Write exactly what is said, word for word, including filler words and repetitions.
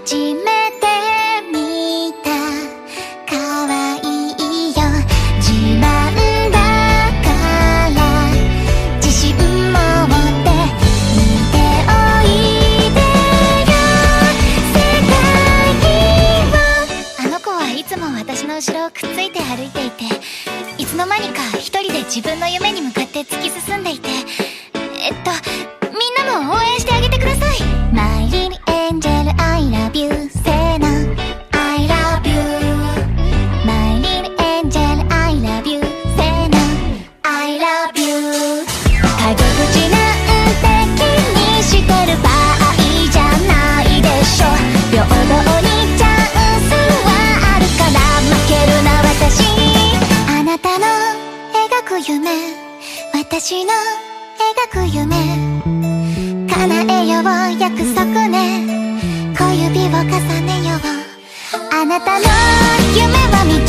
初めて見た可愛いよ自慢だから自信持って見ておいでよ世界を。あの子はいつも私の後ろをくっついて歩いていて、いつの間にか一人で自分の夢に向かって突き進んでいて、えっとみんなも応援してあげてください。 My little angel I love you say no I love you My little angel I love you say no I love you 陰口なんて気にしてる場合じゃないでしょ。平等にチャンスはあるから負けるな私。あなたの描く夢、私の描く夢、叶えよう約束ね、小指を重ねよう。あなたの夢は見